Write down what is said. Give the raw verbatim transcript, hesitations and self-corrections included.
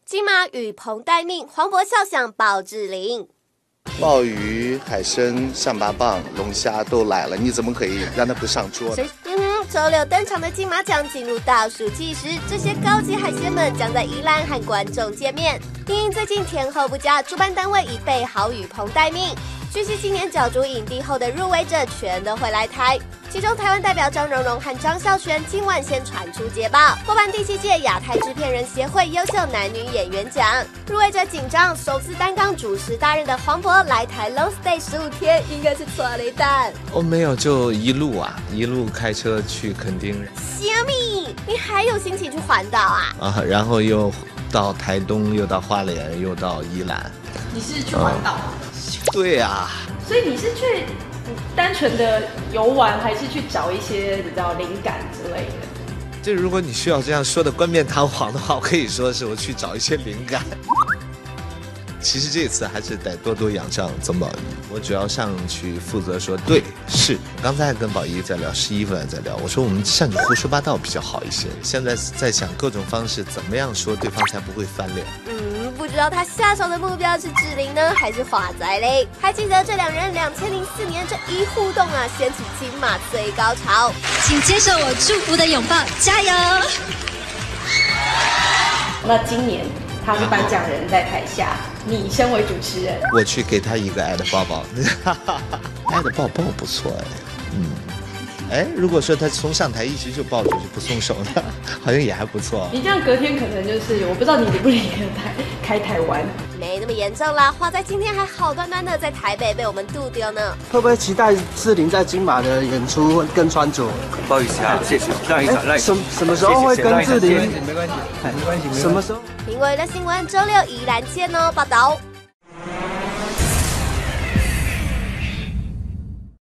金马与彭待命，黄渤笑响鲍志霖。 鲍鱼、海参、象拔蚌、龙虾都来了，你怎么可以让它不上桌呢？ 嗯，周六登场的金马奖进入倒数计时，这些高级海鲜们将在宜兰和观众见面。因最近天候不佳，主办单位已备好雨棚待命。据悉，今年角逐影帝后的入围者全都会来台，其中台湾代表张荣荣和张孝全今晚先传出捷报，获颁第七届亚太制片人协会优秀男女演员奖。入围者紧张，首次担纲主持大任的黄渤来台 long stay 十五天，应该是错了一蛋。 哦，没有，就一路啊，一路开车去垦丁。 虾米，你还有心情去环岛啊？ 啊，然后又到台东，又到花莲，又到宜兰。 你是去环岛？嗯对啊， 所以你是去单纯的游玩，还是去找一些你知道灵感之类的？ 这如果你需要这样说的冠冕堂皇的话，我可以说是我去找一些灵感。其实这次还是得多多仰仗曾宝仪，我主要上去负责说对是。刚才跟宝仪在聊，试衣服还在聊，我说我们像你胡说八道比较好一些。现在在想各种方式，怎么样说对方才不会翻脸。 嗯，不知道他下手的目标是志霖呢，还是华仔嘞？还记得这两人两千零四年这一互动啊，掀起金马最高潮。 请接受我祝福的拥抱，加油！ 那今年他是颁奖人在台下，你身为主持人， 我去给他一个爱的抱抱。爱的抱抱不错哎，嗯，哎，如果说他从上台一直就抱着就不松手的，好像也还不错。 你这样隔天可能就是我不知道你离不离得台开台湾， 没那么严重啦。华仔今天还好端端的在台北被我们渡丢呢。 会不会期待志霖在金马的演出跟穿着？ 不好意思啊，谢谢，让一场，让一场。 什什么时候会跟志霖？ 没关系，没关系，没关系。 什么时候？ 评委的新闻周六宜兰见哦，报道。